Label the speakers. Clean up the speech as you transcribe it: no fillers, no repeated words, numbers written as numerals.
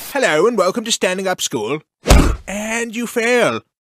Speaker 1: Hello and welcome to Standing Up School. And you fail.